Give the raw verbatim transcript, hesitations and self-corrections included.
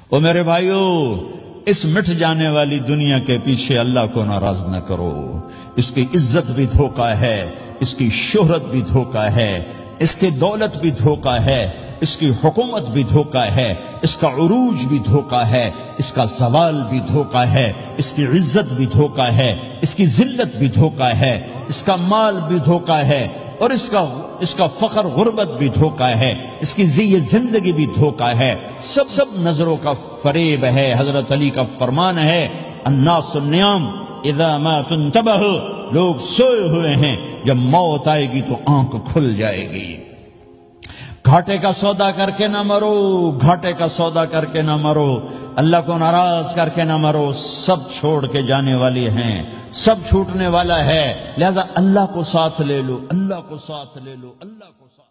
ओ मेरे भाइयों, इस मिट जाने वाली दुनिया के पीछे अल्लाह को नाराज न करो। इसकी इज्जत भी धोखा है, इसकी शोहरत भी धोखा है, इसकी दौलत भी धोखा है, इसकी हुकूमत भी धोखा है, इसका उरूज भी धोखा है, इसका सवाल भी धोखा है, इसकी इज्जत भी धोखा है, इसकी जिल्लत भी धोखा है, इसका माल भी धोखा है, और इसका इसका फख्र गुर्बत भी धोखा है, इसकी ये जिंदगी भी धोखा है। सब सब नजरों का फरेब है। हजरत अली का फरमान है, अन्नासुन्नियाम इज़ा मा तुंतबह, लोग सोए हुए हैं, जब मौत आएगी तो आंख खुल जाएगी। घाटे का सौदा करके ना मरो, घाटे का सौदा करके ना मरो, अल्लाह को नाराज करके ना मरो। सब छोड़ के जाने वाले हैं, सब छूटने वाला है, लिहाजा अल्लाह को साथ ले लो, अल्लाह को साथ ले लो, अल्लाह को साथ